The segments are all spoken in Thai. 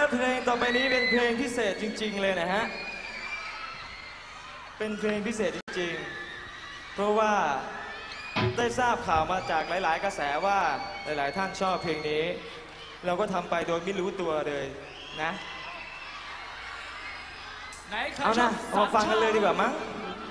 เพลงต่อไปนี้เป็นเพลงพิเศษจริงๆเลยนะฮะเป็นเพลงพิเศษจริงๆเพราะว่าได้ทราบข่าวมาจากหลายๆกระแสว่าหลายๆท่านชอบเพลงนี้เราก็ทำไปโดยไม่รู้ตัวเลยนะเอานะมาฟังกันเลยดีกว่ามั้ง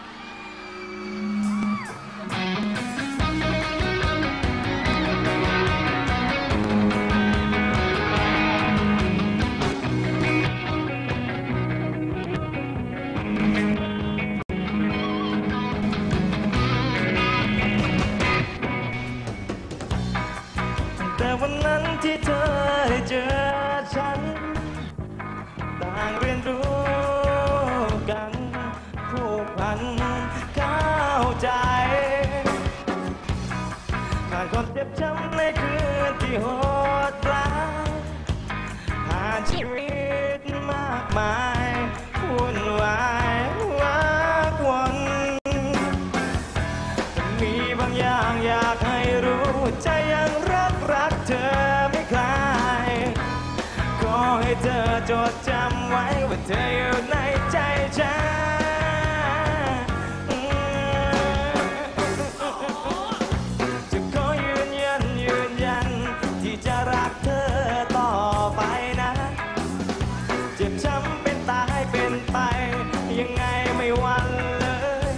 แต่วันนั้นที่เธอได้เจอฉันต่างเรียนรู้กันผูกพันเข้าใจผ่านความเจ็บช้ำในคืนที่โหดร้ายผ่านชีวิตมากมายวุ่นวายวักวนมีบางอย่างอยากให้รู้ใจยังรักเธอไม่คลายขอให้เธอจดจำไว้ว่าเธออยู่ในใจฉันจะขอยืนยันที่จะรักเธอต่อไปนะเจ็บช้ำเป็นตายเป็นไปยังไงไม่หวั่นเลย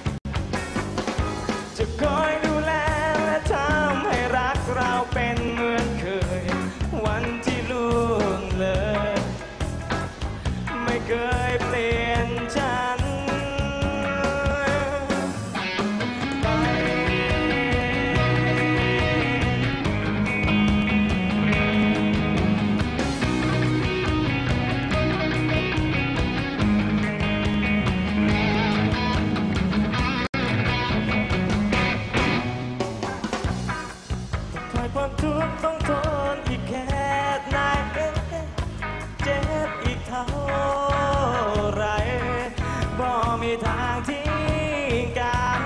จะคอยดูแลและทำให้รักเราเป็นเหมือนเคยวันที่ล่วงเลยไม่เคยเปลี่ยนฉันความทุกข์ต้องทนอีกแค่ไหนเจ็บอีกเท่าไรบ่มีทางทิ้งกัน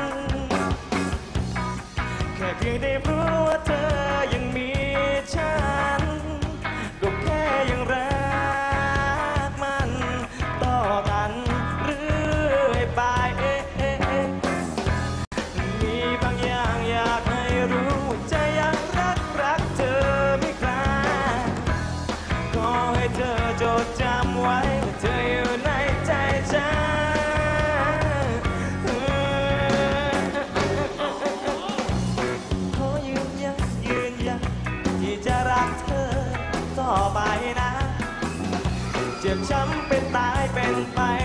แค่เพียงได้รู้ว่าเธอยังมีฉันก็แค่ยังรักมันต่อกันเรื่อยไปมีบางอย่างอยากให้รู้ใจยังรักเธอไม่คลายขอให้เธอจดจำไว้ว่าเธออยู่ในใจฉันขอยืนยันที่จะรักเธอต่อไปนะเจ็บช้ำเป็นตายเป็นไป